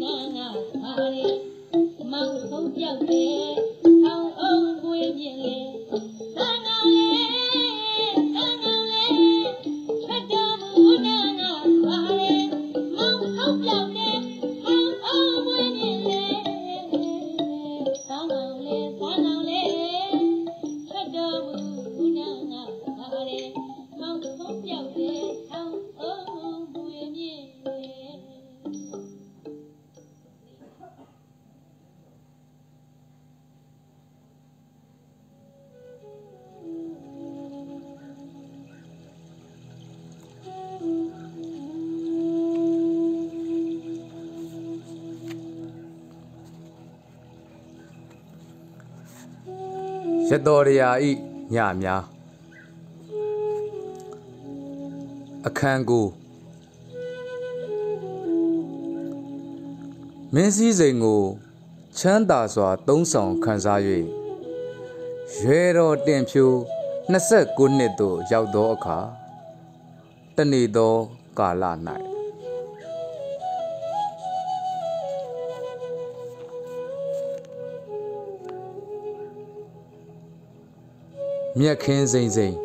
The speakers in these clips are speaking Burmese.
ရတော်ရယာဤညများအခန်းကိုမင်းစည်းစိမ်ကိုချမ်းသာစွာသုံးဆောင်ခံစား၍ရွယ်တော်တင်ဖြိုး29နှစ်သို့ရောက်သောအခါတနေ့သောကာလ၌မြက်ခင်းစိမ့်စိမ့်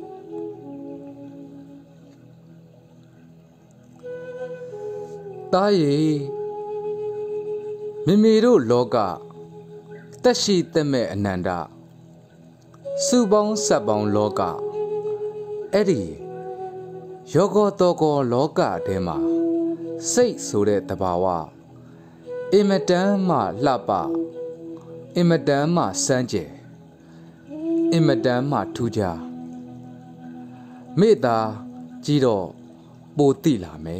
တားရီမိမိတို့လောကတက်ရှိတက်မဲ့အနန္တစုပေါင်းဆက်ပေါင်းလောကအဲ့ဒီယောဂတောကောလောကထဲမှာစိတ်ဆိုတဲ့တဘာဝအင်မတန်မှလှပအင်မတန်မှစမ်းကြယ်အင်မတန်မှထူးခြားမေတ္တာကြီးတော့ပိုတိလာမယ်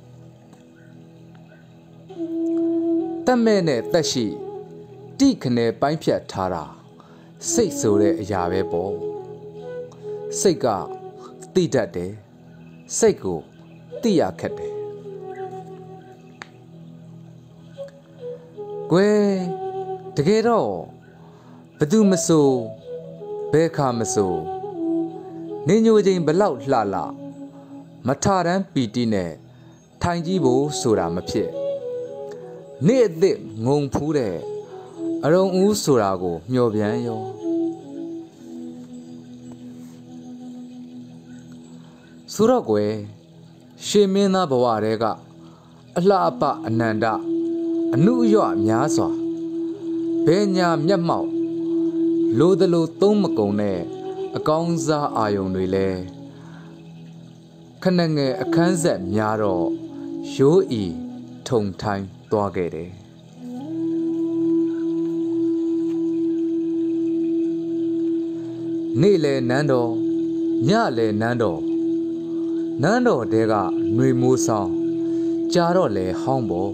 တတ်မဲ့နဲ့တက်ရှိတိခနဲ့ပိုင်းဖြတ်ထားတာစိတ်ဆိုတဲ့အရာပဲပေါ့စိတ်ကတိတတ်တယ်စိတ်ကိုတိရခက်တယ်ကွယ်တကယ်တော့ဘသူမဆိုဘဲခါမဆိုနေညိုချင်းဘလောက်လှလှမထရန်ပီတီနဲ့ထိုင်ကြည့်ဖို့ဆိုတာမဖြစ်နေ့အသစ်ငုံဖူးတဲ့အရုံဦးဆိုတာကိုမျှော်ပြန်ရောဆိုတော့ကွယ်ရှေမင်းသားဘဝတဲကအလှအပအနန္တအနုအယွများစွာဘဲညာမျက်မှောက်လိုသလိုသုံးမကုန်တဲ့အကောင်းစားအာယုံတွေလဲခဏငယ်အခန်းဆက်များတော့ရိုးဤထုံထိုင်းသွားခဲ့တယ်နေ့လေနန်းတော်ညလေနန်းတော်တဲကຫນွေမိုးဆောင်ကြာတော့လေဟောင်းပေါ်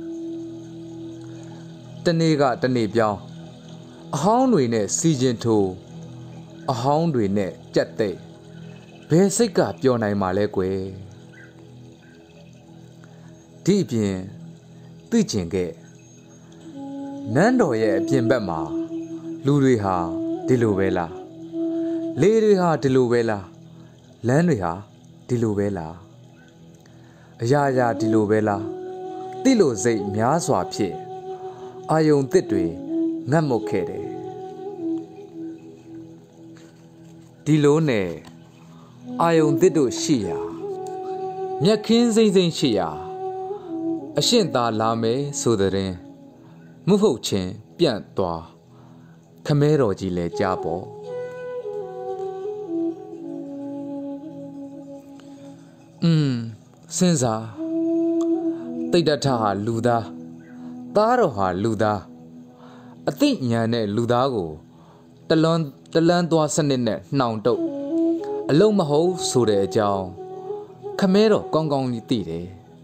တနေ့ကတနေ့ပြောင်းအဟောင်းတွေနဲ့စီကျင်ထိုးအဟောင်းတွေနဲ့ကြက်သိပ်ဘယ်စိတ်ကပျော်နိုင်မှာလဲကွယ်ဒီအပြင်သိကျင်ခဲ့နန်းတော်ရဲ့အပြင်ဘက်မှာလူတွေဟာဒီလိုပဲလားလေတွေဟာဒီလိုပဲလားလမ်းတွေဟာဒီလိုပဲလားအရာရာဒီလိုပဲလားတိလို့စိတ်များစွာဖြစ်အာယုံတစ်တွေငတ်မုတ်ခဲ့တယ်ဒီလိုနဲ့အာယုံတစ်တို့ရှိရာမြက်ခင်းစိမ့်စိမ့်ရှိရာအရှင့်သာလာမယ်ဆိုတဲ့မှုဟုတ်ချင်းပြန့်သွားခမဲတော်ကြီးလဲကြားပေါ်စဉ်းစားတိတ်တထဟာလူသားသားတော်ဟာလူသားအသိဉာဏ်နဲ့လူသားကိုတလန်းသွားစနစ်နဲ့နှောင်တုပ်အလုံးမဟုတ်ဆိုတဲ့အကြောင်းခမဲတော်ကောင်းကောင်းကြီးသိတယ်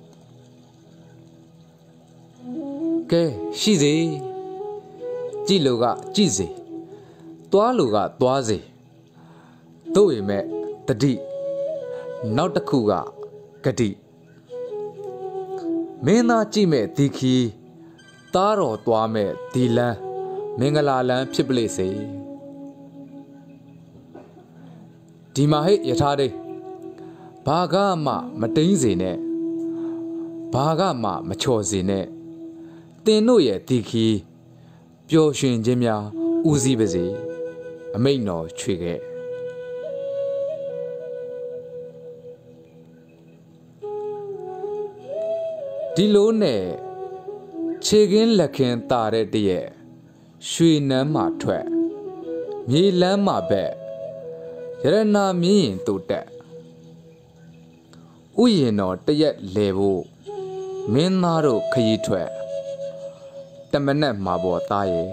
ကဲရှိစေကြည့်လို့ကကြည့်စေသွားလို့ကသွားစေတို့ပေမဲ့တတိနောက်တစ်ခုကဂတိမင်းသားကြည့်မဲ့ဒီခီသားတော်သွားမဲ့ဒီလန်းမင်္ဂလာလန်းဖြစ်ပလိစေဒီမှာဟဲ့ယထာတိဘာကမှမတိန်စေနဲ့ဘာကမှမချော်စေနဲ့တင်တို့ရဲ့ဒီခီပျော်ရွှင်ခြင်းများဦးစီးပါစေအမိန့်တော်ချွေခဲ့ဒီလိုနဲ့ခြေကင်းလက်ခင်းတာတဲ့တရဲ့ရွှေနန်းမှထွက်မြေလန်းမှဘက်ရတနာမြင်းရင်တို့တက်ဥယျာဉ်တော်တရက်လဲဖို့မင်းသားတို့ခရီးထွက်တမနက်မှာပေါ်သားရဲ့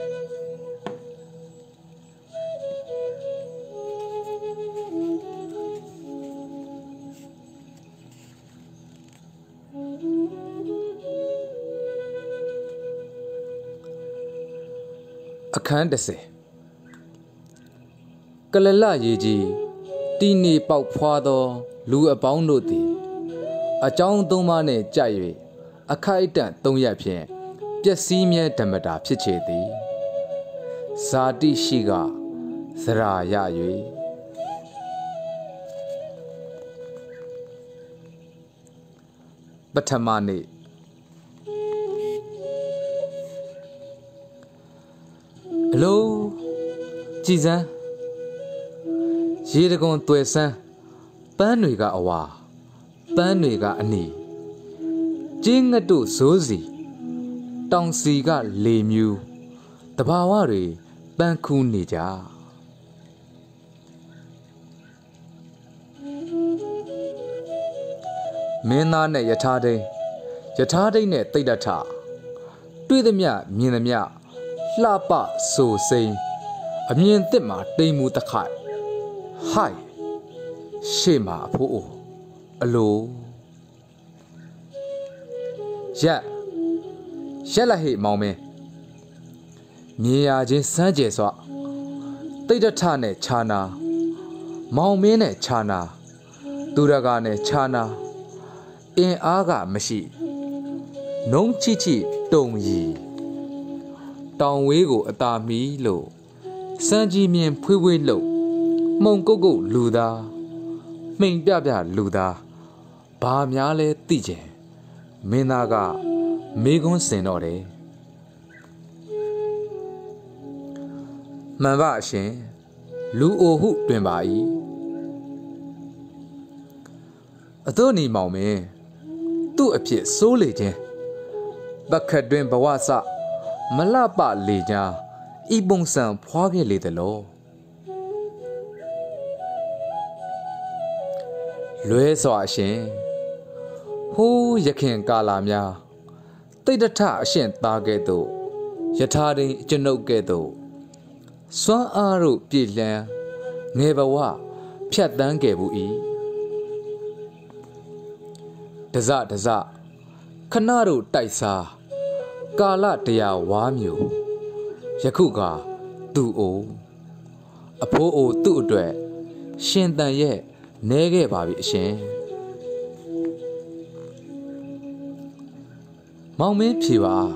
အခန်း30ကလလရေးကြီးတီနေပေါက်ဖွာသောလူအပေါင်းတို့သည်အကြောင်းသုံးပါးနှင့်ကြိုက်၍အခိုက်အတန့်၃ရက်ဖြင့်ပျက်စီးမြဲဓမ္မတာဖြစ်ချေသည်ဇာတိရှိကဇရာရ၍ပထမနေ့အလိုကြည်စမ်းရေတကွန်တွေ့စမ်းပန်းတွေကအဝါပန်းတွေကအနီကျင်းငတ်တို့ဇိုးစီတောင်စီကလေမြူတဘာဝတွေပန်းခူးနေကြမင်းသားနဲ့ယထာဒိန်နဲ့တိတ်တထတွေ့သမျှမြင်သမျှလှပဆိုစိန်အမြင်သစ်မှာတိမ်မူတခိုက်ဟိုက်ရှေ့မှာအဖိုးအိုအလိုရက်လက်ဟိမောင်မင်းမြင်ရချင်းစမ်းကြယ်စွာတိတ်တထနဲ့ခြာနာမောင်မင်းနဲ့ခြာနာသူရကနဲ့ခြာနာအင်အားကမရှိနှုံးချိချိတုံရီတောင်ဝေးကိုအသာမီလို့စမ်းကြီးမြင်ဖွေးဖွေးလို့မှုံကုတ်ကုတ်လူသားမှိန်ပြပြလူသားဘာများလဲသိချင်မင်းသားကမေကွန်းစင်တော့တယ်မှန်ပါအရှင်လူအိုဟုတွင်ပါ၏အသွနီမောင်မင်းသူ့အဖြစ်စိုးလေခြင်းပခတ်တွင်ဘဝစမလှပလေချာဤပုံစံဖွားခဲ့လေသလောလွဲစွာအရှင်ဟိုးရခင်ကာလာများတိတ်တထအရှင်သားကဲ့သို့ယထာဒိန်ကျွန်ုပ်ကဲ့သို့စွမ်းအားတို့ပြည့်လန်းငယ်ဘဝဖြတ်တန်းခဲ့ဘူး၏တစခဏတို့တိုက်စားကာလတရားဝါမျိုးယခုကသူ့အိုအဖိုးအိုသူ့အတွက်ရှင်တန်ရဲ့နဲခဲ့ပါပြီအရှင်မောင်မင်းဖြေပါ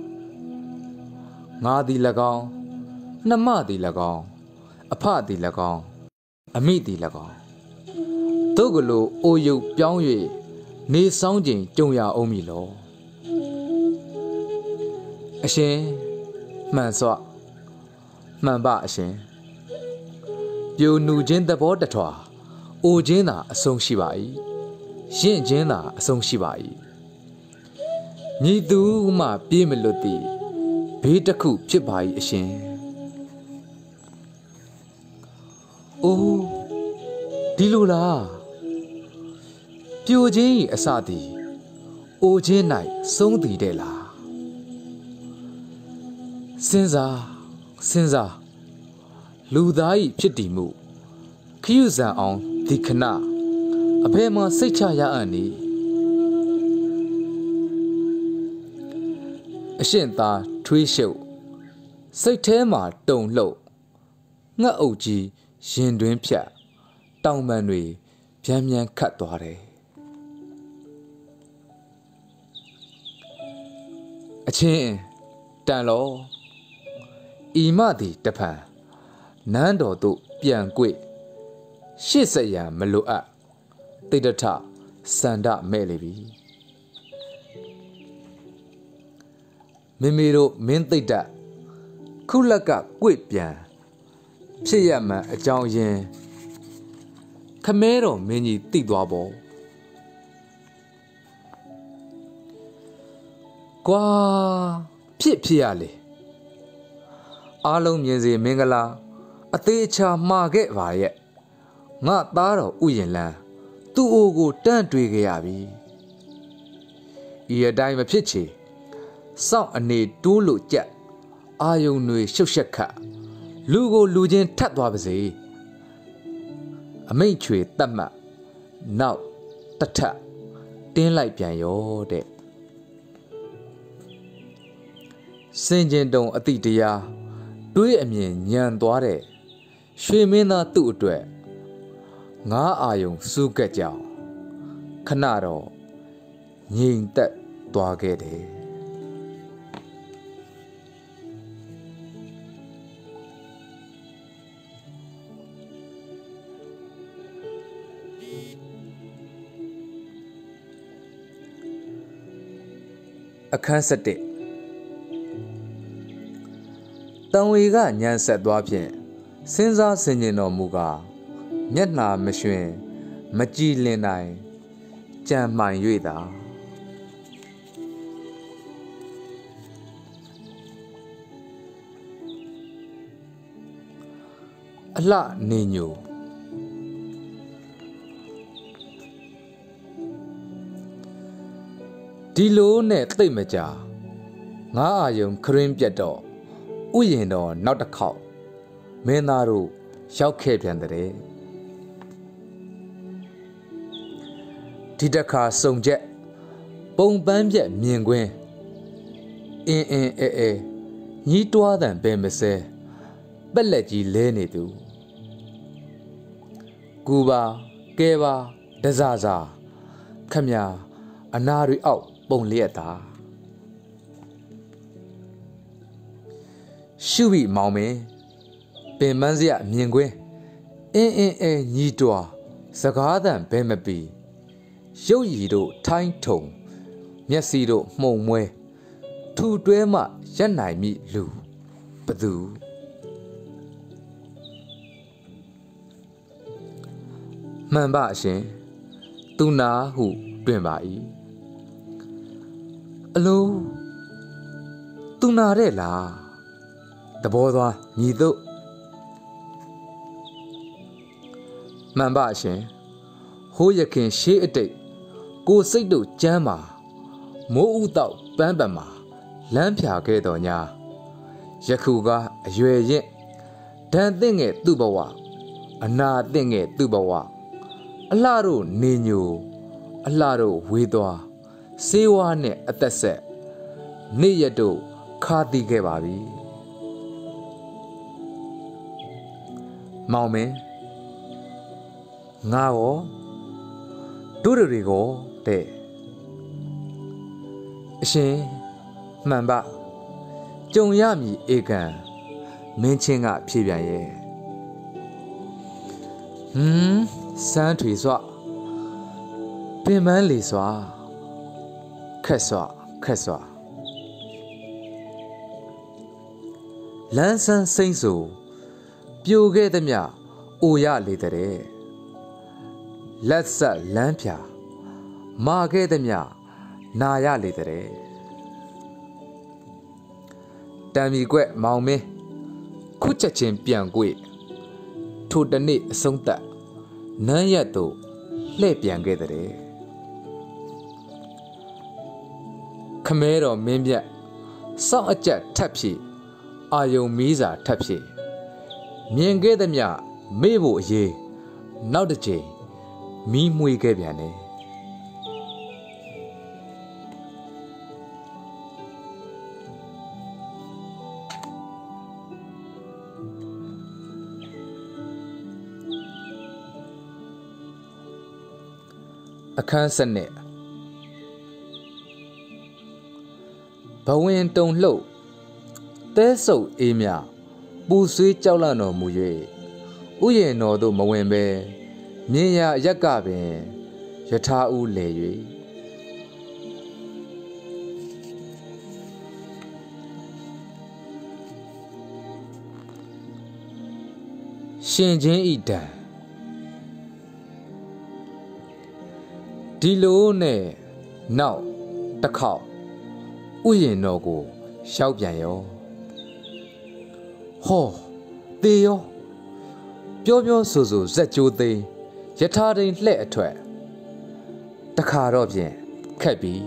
ငါသည်၎င်းနှမသည်၎င်းအဖသည်၎င်းအမိသည်၎င်းတို့ကလိုအိုယုတ်ပြောင်း၍နေဆောင်ချိန်ကြုံရအောင်မည်လောအရှင်မှန်စွာမှန်ပါအရှင်ပြိုနူခြင်းသဘောတထွာအိုခြင်းသာအဆုံးရှိပါ၏ရင့်ခြင်းသာအဆုံးရှိပါ၏ညီသူမှပြေးမလွတ်သည်ဘေးတစ်ခုဖြစ်ပါ၏အရှင်အိုးဒီလိုလားပြိုခြင်း၏အစသည်အိုခြင်း၌ဆုံးသည်တဲ့လားစဉ်းစားလူသား၏ဖြစ်တည်မှုခရုဇံအောင်ဒီခဏအဖေမှစိတ်ချရအံ့နေအရှင်သာထွေးရှုပ်စိတ်ထဲမှာတုန်လှုပ်ငှက်အုပ်ကြီးရင်တွင်ဖြတ်တောင်ပန်တွေပြန်ခတ်သွားတယ်အချင်းတန်လောဤမသည်တဖန်နန်းတော်သို့ပြန်ကွေ့ရှေ့ဆက်ရန်မလိုအပ်တိတ္တထစန္ဒမဲ့လေပြီမေမေတို့မင်းသိတ္တခုလက်ကကွေ့ပြန်ဖြစ်ရမှန်အကြောင်းရင်းခမဲတော်မင်းကြီးသိသွားပေါ့ကွာဖြစ်ရလေအားလုံးမြင်စေမင်္ဂလာအသေးချာမှာခဲ့ပါရဲ့ငါသားတော်ဥယျာဉ်လန်းသူ့အိုးကိုတန့်တွေးခဲ့ရပြီဤအတိုင်းမဖြစ်ချေစောင့်အနေတိုးလို့ကြက်အာယုံတွေရှုပ်ရှက်ခတ်လူကိုလူချင်းထပ်သွားပါစေအမိတ်ချွေတတ်မှတ်နောက်တထတင်းလိုက်ပြန်ရောတဲ့စင်ကျင်တုံအတိတရားတွေးအမြင်ညံသွားတဲ့ရွှေမင်းသားသူ့အတွက်ငါးအာယုံစူးကက်ကြောင်ခဏတော့ငြိမ်သက်သွားခဲ့တယ်အခန်း7တန်ဝေကညံဆက်သွားဖြင့်စဉ်းစားဆင်ခြင်တော်မူကားမျက်နှာမရွှင်မကြည်လင်နိုင်ကြံမှန်၍သာအလှနေညိုဒီလိုနဲ့သိပ်မကြာငါးအာယုံခရင်းပြတ်တော့ဥယျာဉ်တော်နောက်တစ်ခေါက်မင်းသားတို့ရောက်ခဲ့ပြန်တဲ့ဒီတစ်ခါစုံချက်ပုံပန်းပြက်မြင်ကွင်းအင်းအဲညီးတွားတန်ပဲမစဲပက်လက်ကြီးလဲနေသူကူပါကဲပါတဇာဇာခမညာအနာတွေအောက်ပုံလျက်သာရှုပြီးမောင်မင်းပင်မန်းစရမြင်ကွင်းအင်းအဲညီးတွားစကားတန်ပဲမပီရုပ်ရည်တို့ထိုင်းထုံမျက်စိတို့မှုံမွဲထူတွဲမှရက်နိုင်မိလူဘသူမှန်ပါအရှင်သူနာဟုတွင်ပါ၏အလိုသူနာတဲ့လားတဘောသွားညီတို့မှန်ပါအရှင်ဟိုးရခင်ရှေးအတိတ်ကိုစိတ်တို့ကြမ်းမှာမိုးဥတော့ပန်းပန်မှာလမ်းဖြာခဲ့တော်ညာယခုကအရွယ်ရင့်ဒဏ်သင့်ငယ်သူ့ဘဝအနာသင့်ငယ်သူ့ဘဝအလှတို့နေညိုအလှတို့ဝေးသွားစေဝါနဲ့အသက်ဆက်နေ့ရက်တို့ခါတီးခဲ့ပါပြီမောင်မင်းငါရောတို့တွေကိုတဲ့အရှင်မှန်ပါကြုံရမည်ဧကန်မင်းချင်းကဖြေပြန်ရဲ့စမ်းထွေစွပင်မန်းလေစွခက်စွလန်းဆန်းစိမ့်ဆိုပြိုခဲ့သည်မြအိုရလေတဲ့လက်ဆက်လမ်းဖြာမာခဲ့သည်မြနာရလေတဲ့တံမီကွက်မောင်မင်းခုချက်ချင်းပြန်ကွေ့ထိုတနေ့အဆုံးသက်နန်းရက်သို့လှည့်ပြန်ခဲ့တဲ့ခမဲတော်မင်းမြတ်စောင့်အကြက်ထပ်ဖြည့်အာယုံမီးစာထပ်ဖြည့်မြင်ခဲ့သည်မြမေ့ဖို့အရေးနောက်တစ်ချိန်မီးမွေခဲ့ပြန်တယ်အခန်း7ဘဝင်တုံလှုပ်တဲဆုပ်အေးမြပူဆွေးကြောက်လန့်တော်မူ၍ဥယျာဉ်တော်သို့မဝင်ပဲမြင်ရအရက်ကပင်ယထာဦးလေ၍ရှင်ချင်းဤတံဒီလိုနဲ့နောက်တစ်ခေါက်ဥယျာဉ်တော်ကိုရောက်ပြန်ရောဟောတေရောပြောပြောဆိုဆိုဇက်ကြိုးသိမ်းယထာတိန်လှဲ့အထွက်တခါတော့ဖြင့်ခက်ပြီ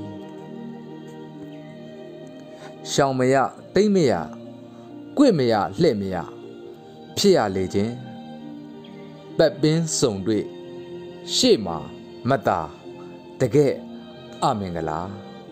ရှောင်မရတိမ့်မရကွင့်မရလှဲ့မရဖြစ်ရလေခြင်းပတ်ပင်းစုံတွေ့ရှေ့မှာမတာတကယ်အမင်္ဂလာ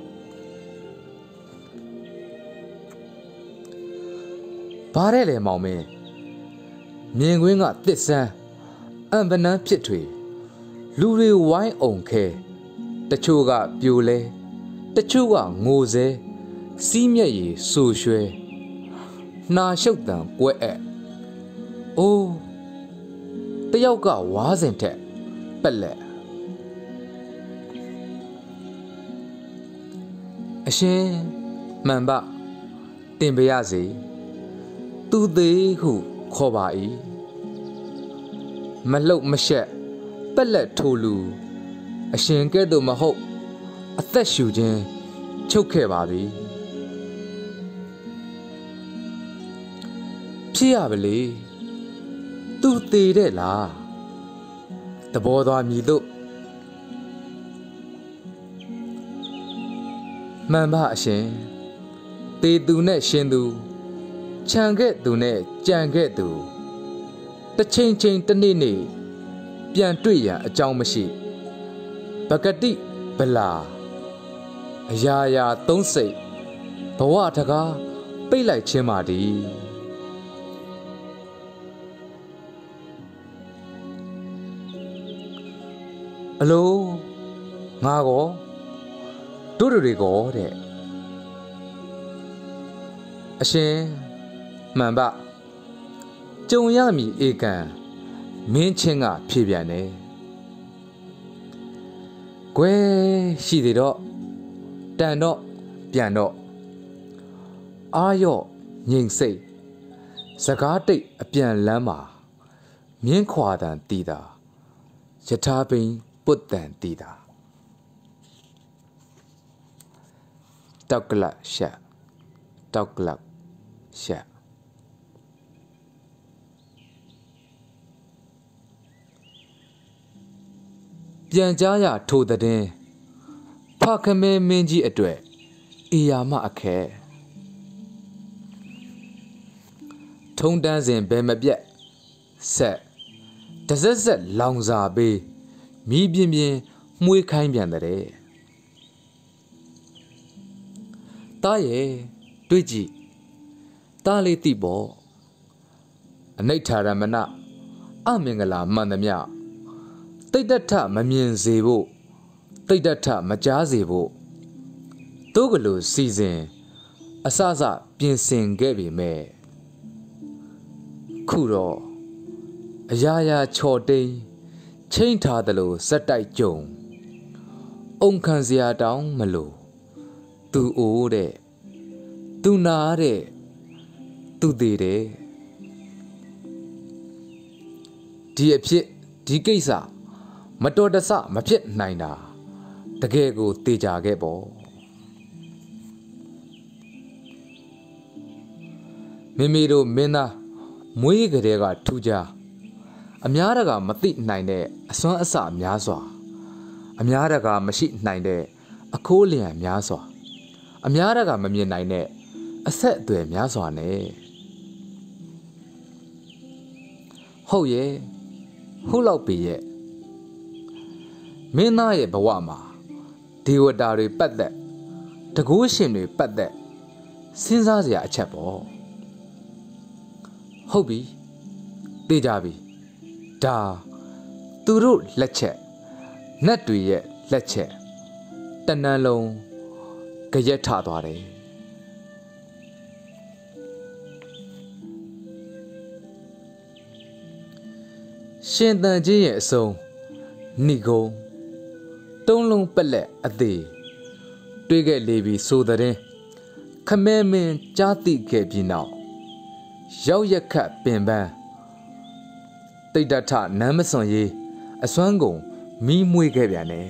ဘာတဲ့လေမောင်မင်းမြင်ကွင်းကတစ်ဆန်းအံပနန်းဖြစ်ထွေလူတွေဝိုင်းအောင်ခဲတချို့ကပြိုလဲတချို့ကငိုစဲစီးမျက်ရည်ဆူရွှဲနှာရှုပ်တံကွဲ့အိုးတယောက်ကဝါးစင်ထက်ပက်လက်အရှင်မှန်ပါတင်ပါရစေသူသေးဟုခေါ်ပါ၏မလှုပ်မရှက်ပက်လက်ထိုလူအရှင်ကဲ့သို့မဟုတ်အသက်ရှူခြင်းချုပ်ခဲ့ပါပြီဖြစ်ရပါလေသူသေးတဲ့လားတဘောသွားမြည်တို့မှန်ပါအရှင်တေသူနဲ့ရှင်သူခြံခဲ့သူနဲ့ကြံခဲ့သူတစ်ချိန်ချိန်တစ်နေ့နေ့ပြန်တွေ့ရန်အကြောင်းမရှိပကတိဗလာအရာရာသုံးစိတ်ဘဝတကားပိတ်လိုက်ခြင်းပါဒီအလိုငါကောတို့တွေကောတဲ့အရှင်မှန်ပါကြုံရမည်ဧကံမင်းချင်းကဖြေပြန်တယ်ကွယ်ရှိသေးတော့တန်တော့ပြန်တော့အာရော့ငြိမ်စိတ်စကားတိတ်အပြန်လမ်းမှာမြင်းခွာတန်တီးတာယထာပင်ပုတ်တန်တီးတာတောက်ကလရှက်တောက်ကလရှက်ပြန်ကြားရထိုတဲ့ဖခမဲမင်းကြီးအတွက်အီယာမအခဲထုံတန်းစဉ်ဘယ်မပြတ်ဆက်တစက်ဆက်လောင်စာပေးမီးပြင်းပြင်းမှုေးခိုင်းပြန်တဲ့တားရဲ့တွေ့ကြည့်တားလေးတိပေါ့အနိဋ္ဌာရမဏအမင်္ဂလာမှန်သမျှတိတ်တထမမြင်စေဖို့တိတ်တထမကြားစေဖို့တို့ကလေးစီစဉ်အစစပြင်ဆင်ခဲ့ပြီမဲ့ခုတော့အရာရာချော်တိန်ချိန်ထားသလိုစက်တိုက်ကြုံအုံခံစရာတောင်းမလို့သူအိုးတဲ့သူနာတဲ့သူသေးတဲ့ဒီအဖြစ်ဒီကိစ္စမတော်တဆမဖြစ်နိုင်တာတကယ်ကိုတေချာခဲ့ပေါ့မိမိတို့မင်းသားမွေးကလေးကထူးခြားအများတကာမသိနိုင်တဲ့အစွမ်းအစများစွာအများတကာမရှိနိုင်တဲ့အခိုးလျံများစွာအများတကာမမြင်နိုင်တဲ့အဆက်အသွယ်များစွာနဲ့ဟုတ်ရဲ့ဟုတ်လောက်ပြီရဲ့မင်းသားရဲ့ဘဝမှာဒေဝတာတွေပတ်သက်တကိုးရှင်တွေပတ်သက်စဉ်းစားစရာအချက်ပေါ့ဟုတ်ပြီသိကြပြီဒါသူတို့လက်ချက်နတ်တွေရဲ့လက်ချက်တဏှန်လုံးကြရက်ထသွားတယ်ရှင်တန်ကြီးရဲ့အစုံဏိကုံတုံးလုံးပက်လက်အသေးတွေးခဲ့လေပြီဆိုတဲ့ခမဲမင်းကြားသိခဲ့ပြီးနောက်ရောက်ရက်ခတ်ပင်ပန်းတိတ်တထနမ်းမစွန်ရေးအစွမ်းကုန်မီးမွေးခဲ့ပြန်တယ်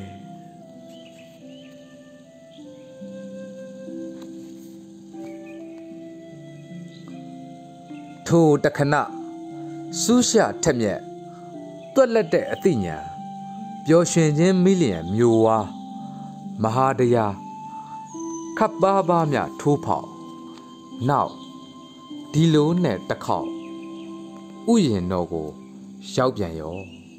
ထိုတခဏစူးရှထက်မြက်တွက်လက်တဲ့အသိဉာဏ်ပျော်ရွှင်ခြင်းမိလျံမျိုးဝါမဟာတရားခပ်ပါးပါးမြထိုးဖောက်နောက်ဒီလိုနဲ့တစ်ခေါက်ဥယျာဉ်တော်ကိုရောက်ပြန်ရော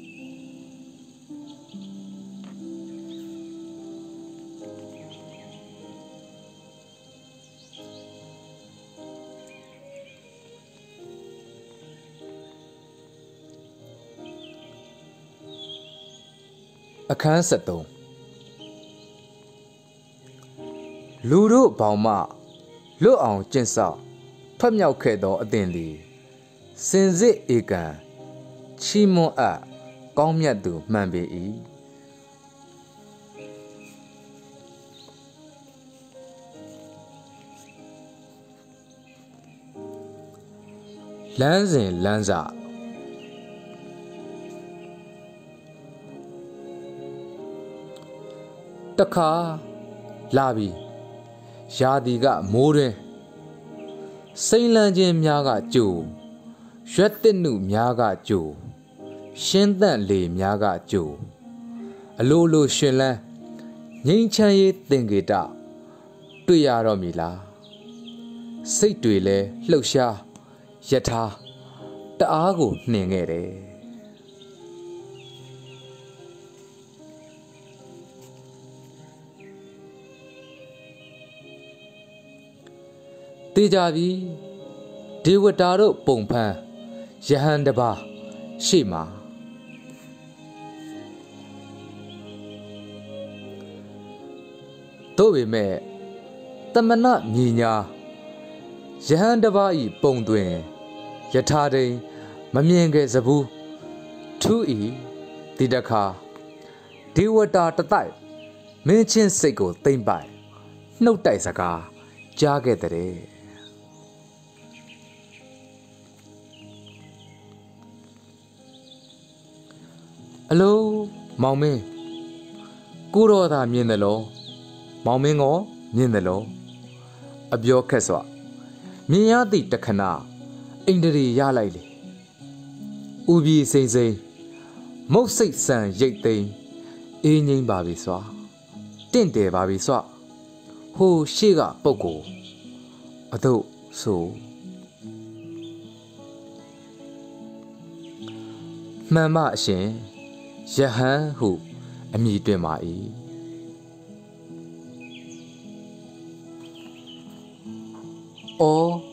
အခန်း73လူတို့ဘောင်မှလွတ်အောင်ကျင့်ဆောက်ထွက်မြောက်ခဲ့သောအသင်သည်စင်စစ်ဧကံချီးမွမ်းအပ်ကောင်းမြတ်သူမှန်ပေ၏လမ်းစဉ်လမ်းစတခါလာပြီရာသီကမိုးတွင်စိမ့်လန်းခြင်းများကကြိုရွက်တစ်နုများကကြိုရှင်းသန့်လေများကကြိုအလိုလိုရှင်လန်းငိမ့်ချမ်းရေးသင်္ကေတတွေ့ရတော့မည်လားစိတ်တွေလဲလှုပ်ရှားယထာတအားကိုနှင်ခဲ့တယ်တေကြပြီဒေဝတာတို့ပုံဖန်းယဟန်တပါရှေ့မှာတို့ပေမဲ့တမနမြညာယဟန်တပါဤပုံတွင်ယထာတိန်မမြင်ခဲ့စဘူးထူဤဒီတခါဒေဝတာတတိုက်မင်းချင်းစိတ်ကိုသိမ့်ပိုင်နှုတ်တိုက်စကားကြားခဲ့တဲ့အလိုမောင်မင်းကိုတော်သာမြင်တယ်လို့မောင်မင်းကမြင်တယ်လို့အပြောခက်စွာမြင်ရသည့်တခဏအိန္ဒြေရလိုက်လေဥပြီးစိမ့်စိမ့်မုတ်စိတ်ဆန်ရိတ်သိမ်းအေးငိမ့်ပါပြီစွာတင့်တယ်ပါပြီစွာဟိုရှေ့ကပုတ်ကိုအတို့ဆိုမှန်မအရှင်ယဟန်ဟုအမည်တွင်ပါ၏အော်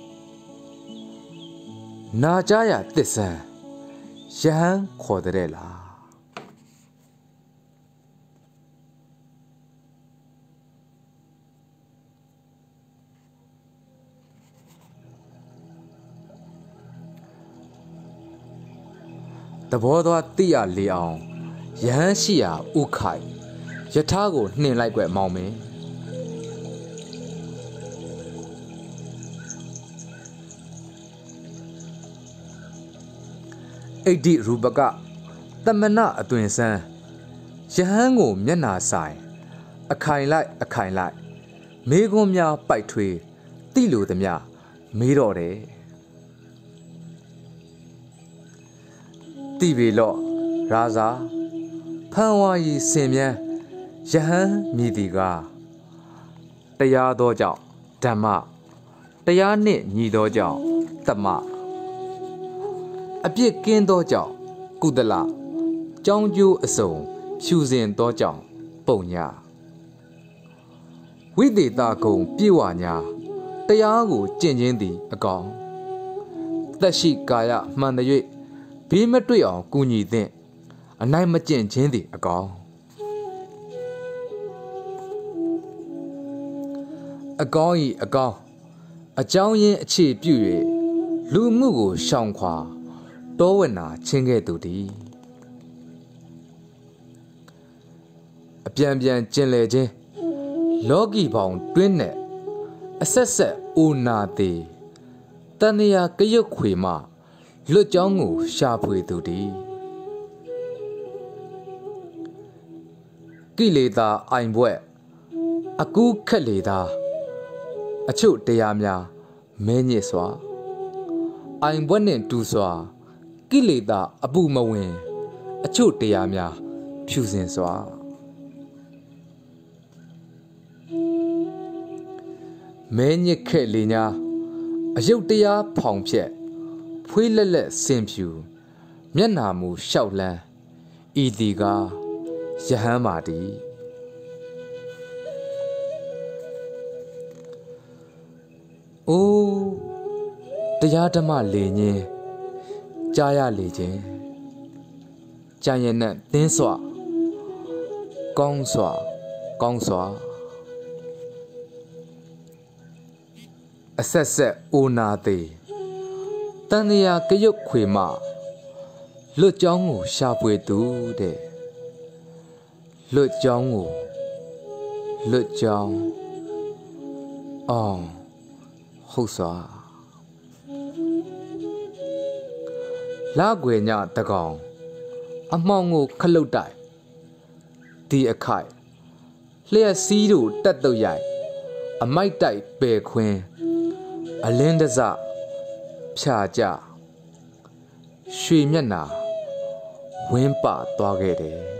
နာကြရတစ္ဆန်ယဟန်ခေါ်တဲ့လားတဘောသွားတိရလေအောင်ယဟန်ရှိရာဥခိုင်ယထာကိုနှင်လိုက်ွယ်မောင်မင်းအိတ်ဒီရူပကတမနအသွင်ဆန်းယဟန်ကိုမျက်နာဆိုင်အခိုင်လိုက်မေကွန်းများပိုက်ထွေးတိလိုသမျှမေးတော့တယ်တိပေလော့ရာဇာဖန်ဝါရီစင်မြန်းယဟန်မိတီကတရားသောကြောင့်ဓမ္မတရားနှင့်ညီသောကြောင့်တမအပြစ်ကင်းသောကြောင့်ကုသလကြောင်းကျိုးအစုံဖြူစင်သောကြောင့်ပုံညာဝိသေသကုံပြေဝညာတရားကိုကျင့်ခြင်းသည်အကောင်သက်ရှိကာယမှန်သည်ဘေးမတွေ့အောင်ကူညီသင့်အနိုင်မကျင့်ခြင်းသည်အကောင်အကောင်ဤအကောင်အကြောင်းရင်းအခြေပြု၍လူမှုကိုရှောင်ခွာတောဝနာချင်းခဲ့သူသည်အပြန်ကျင်လေခြင်းလောကီပေါင်းတွင်းနဲ့အဆက်အိုနာသေးတန်ရာကရွတ်ခွေမှလွတ်ကြောင်းကိုရှာဖွေသူတည်းကိလေသာအိုင်ဘွဲ့အကူးခက်လေသာအချို့တရားများမဲညစ်စွာအိုင်ဘွက်နှင့်တူစွာကိလေသာအပူမဝင်အချို့တရားများဖြူစင်စွာမဲညစ်ခဲ့လေညာအယုတ်တရားဖောင်ဖြက်ဖွေးလက်လက်ဆင်ဖြူမျက်နာမူလျှောက်လန်းဤဒီကယဟန်မာတီအိုးတရားဓမ္မလေညင်းကြားရလေခြင်းကြာရင်နဲ့တင်းစွာကောင်းစွာကောင်းစွာအဆက်ဆက်အိုနာသေးတန်ရာကရုတ်ခွေမလွတ်ကြောင်းကိုရှာဖွေသူတဲ့လွတ်ကြောင်းကိုလွတ်ကြောင်းအောင်ဟုတ်စွာလာွယ်ညတကောင်အမောင်ကိုခလုတ်တိုက်ဒီအခိုက်လျက်စီးတို့တက်တုတ်ရိုက်အမိုက်တိုက်ပယ်ခွင်းအလင်းတစဖြာကြရွှေမျက်နာဝင်းပသွားခဲ့တယ်